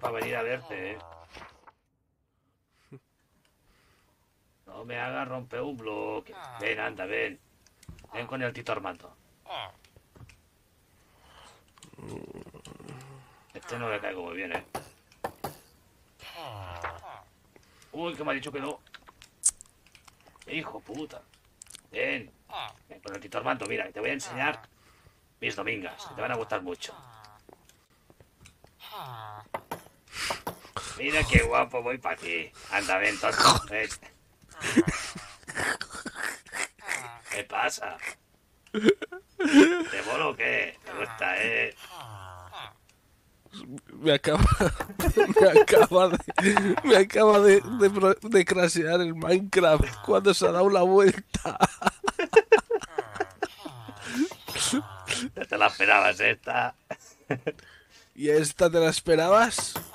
para venir a verte, No me hagas romper un bloque. Ven, anda, ven. Ven con el Tito Armando. Este no le caigo muy bien, Uy, que me ha dicho que no. Hijo puta. Ven. Ven con el Tito Armando, mira, que te voy a enseñar mis domingas, que te van a gustar mucho. Mira qué guapo voy para ti. Anda, ven, tonto. Ven. ¿Qué pasa? ¿Te mola o qué? ¿Te gusta, Me acaba, me acaba de crashear el Minecraft cuando se ha dado la vuelta. No te la esperabas esta. ¿Y esta te la esperabas?